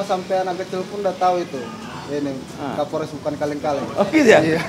Semua sampai anak kecil pun udah tahu itu. Ini Kapolres bukan kaleng-kaleng. Oh gitu ya? Iya.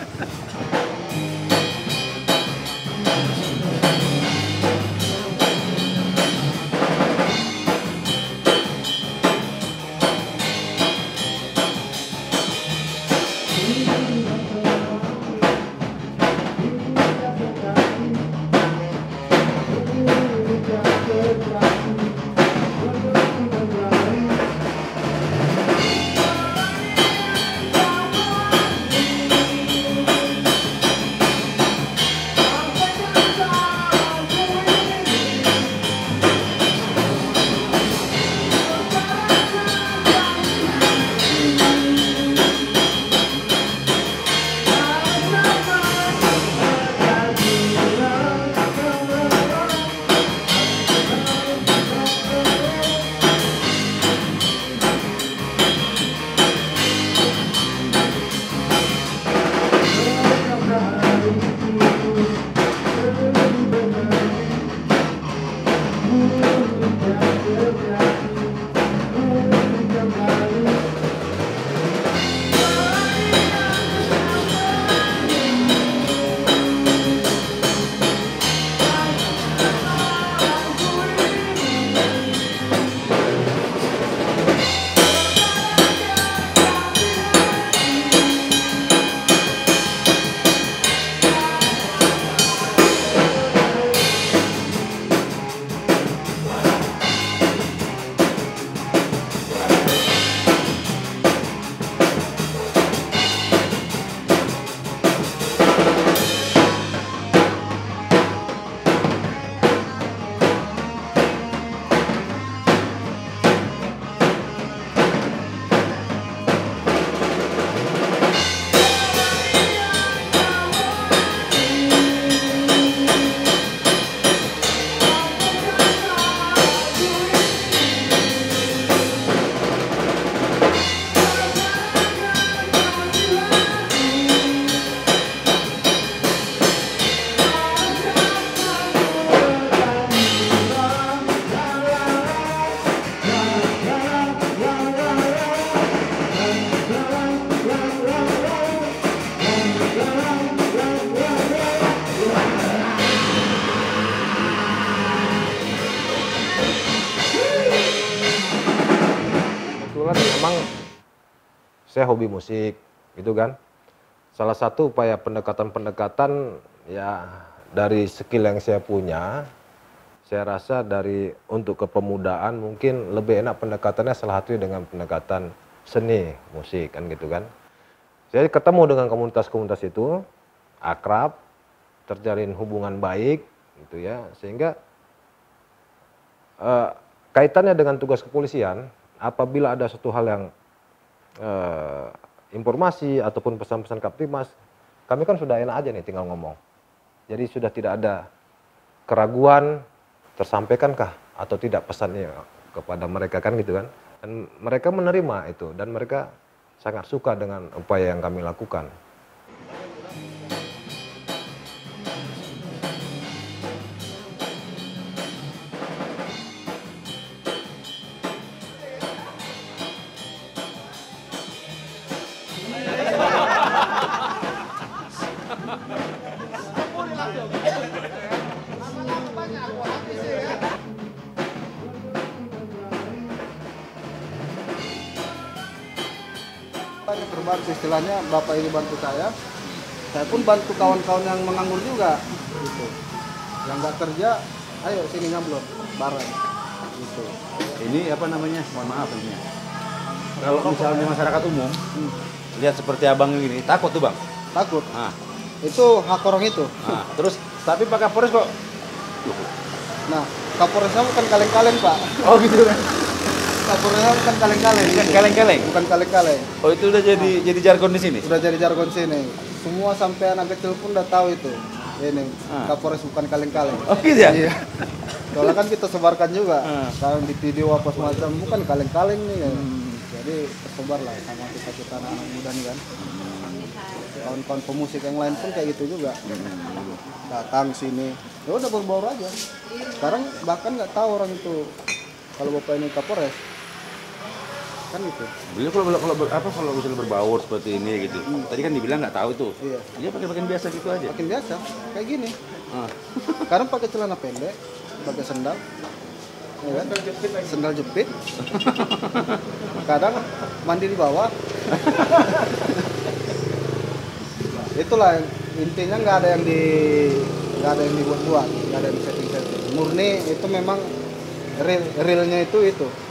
Memang saya hobi musik, gitu kan. Salah satu upaya pendekatan-pendekatan ya dari skill yang saya punya, saya rasa dari untuk kepemudaan mungkin lebih enak pendekatannya salah satunya dengan pendekatan seni musik kan gitu kan. Saya ketemu dengan komunitas-komunitas itu, akrab, terjalin hubungan baik, gitu ya, sehingga kaitannya dengan tugas kepolisian. Apabila ada suatu hal yang informasi ataupun pesan-pesan Kaptimas, kami kan sudah enak aja nih tinggal ngomong. Jadi sudah tidak ada keraguan tersampaikankah atau tidak pesannya kepada mereka kan gitu kan. Dan mereka menerima itu dan mereka sangat suka dengan upaya yang kami lakukan. Ini terbantu istilahnya, bapak ini bantu saya pun bantu kawan-kawan yang menganggur juga gitu. Yang nggak kerja, ayo sini ngamblot bareng gitu. Ini apa namanya? Mohon maaf ini. Kalau misalnya masyarakat umum lihat seperti abang ini, takut tuh bang? Takut. Nah, Itu hak orang itu. nah terus tapi Pak Kapolres kok? Nah, Kapolresnya bukan kaleng-kaleng Pak. Oh gitu kan? Kapolresnya bukan kaleng-kaleng. Bukan kaleng-kaleng? Bukan kaleng-kaleng. Oh itu udah jadi jargon di sini? Udah jadi jargon sini. Semua sampai anak kecil pun udah tahu itu. Ini Kapolres bukan kaleng-kaleng. Oh gitu ya? Iya. Soalnya kan kita sebarkan juga. Sekarang di video apa semacam bukan kaleng-kaleng nih. Ya. Jadi tersebar lah sama kita anak-anak muda nih kan. Kawan-kawan pemusik yang lain pun kayak gitu juga. Datang sini, ya udah berbaur aja. Sekarang bahkan nggak tahu orang itu kalau bapak ini Kapolres. kan gitu. Beliau kalau misalnya berbaur seperti ini gitu. Tadi kan dibilang nggak tahu tuh. Iya. Dia pakai pakaian biasa gitu aja. Makin biasa kayak gini. Ah. Sekarang pakai celana pendek, pakai sendal, ya kan? Sendal jepit. Kadang mandi di bawah. Itulah intinya, nggak ada yang dibuat-buat, nggak ada yang setting-setting. Murni itu memang realnya itu.